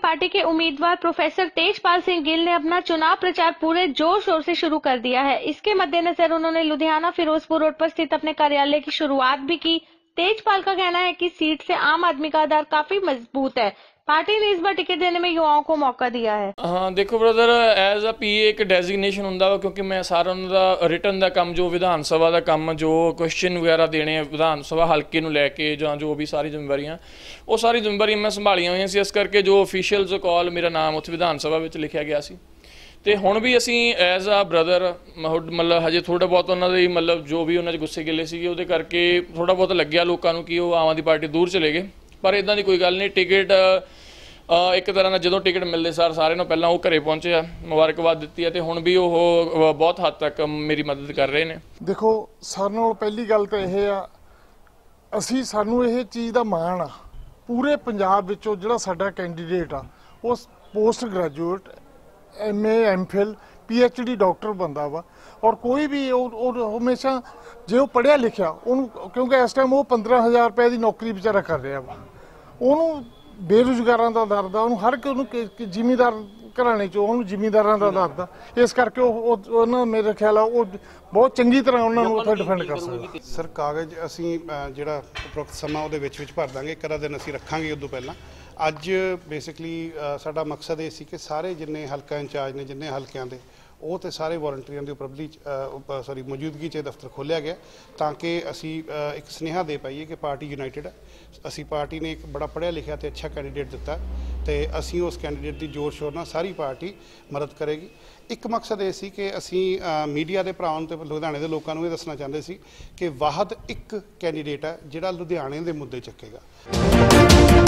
Party के उम्मीदवार professor Tejpal Singh Gill ने अपना चुनाव प्रचार पूरे जोर शोर से शुरू कर दिया है। इसके मद्देनजर उन्होंने लुधियाना फिरोजपुर रोड पर स्थित अपने कार्यालय की शुरुआत भी की। तेजपाल का कहना है कि सीट से आम आदमी का आधार काफी मजबूत है। पार्टी ने इस बार टिकट देने में युवाओं को मौका दिया है। हाँ देखो ब्रदर, एज अ पीए एक डेजिग्नेशन होंदा वा, क्योंकि मैं सारा उन्होंने रिटर्न का काम जो विधान सभा का काम जो क्वेश्चन वगैरह देने विधान सभा हल्के नूं लैके जां जो भी सारी जिम्मेवारियां वो सारी जिम्मेवारियां मैं संभालियां हुई सी। इस करके जो ऑफिशियल जो कॉल मेरा नाम उत्थे विधान सभा में लिखा गया सी ते हुण भी असी एज आ ब्रदर मतलब हजे थोड़ा बहुत उन्होंने मतलब जो भी उन्होंने गुस्से गिले सी उहदे करके थोड़ा बहुत लग्या लोगों को कि वो आम आदमी पार्टी दूर चले गए, पर इदां दी कोई गल नहीं। टिकट एक तरह जो टिकट मिलते सारे नालों पहलां वो घरे पहुंचे आ, मुबारकबाद दी है, हुण भी वो बहुत हद तक मेरी मदद कर रहे हैं। देखो सारे नालों पहली गल तो यह आ, असी सानू यह चीज़ का माण आ पूरे पंजाब विचों जिहड़ा साडा कैंडीडेट आ वो post graduate MA MPhil PhD doctor बंदा वा, और कोई भी हमेशा जे वो पढ़िया लिखिया क्योंकि इस टाइम वो 15,000 रुपए की नौकरी बेचारा कर रहा वा, उन्होंने बेरोजगारों का दर्द आ, हर एक जिमीदार घराने चो जिमीदारों का दर्द आ, इस करके मेरे ख्याल वो बहुत चंगी तरह उन्होंने उत्थे डिफेंड कर सकते। सर कागज असी जिहड़ा उपरोक्त समा उहदे विच भर दांगे, एक दिन असी रखांगे उदों पहलां। अज बेसिकली साडा मकसद ये सी कि सारे जिन्ने हल्का इंचार्ज ने जिन्ने हल्कियां दे वो तो सारे वॉलंटियरां दी उपलब्धि मौजूदगी च दफ्तर खोलिया गया ताकि असी एक सुनेहा दे पाइए कि पार्टी यूनाइटेड है। असी पार्टी ने एक बड़ा पढ़िया लिखिया तो अच्छा कैंडीडेट दिता तो असी उस कैंडीडेट की जोर शोर नाल सारी पार्टी मदद करेगी। एक मकसद ये सी कि असी मीडिया के भरावां ते लुधियाने के लोगों को ये दसना चाहते सी कि वाहद एक कैंडीडेट है जिहड़ा लुधियाने के मुद्दे चुकेगा।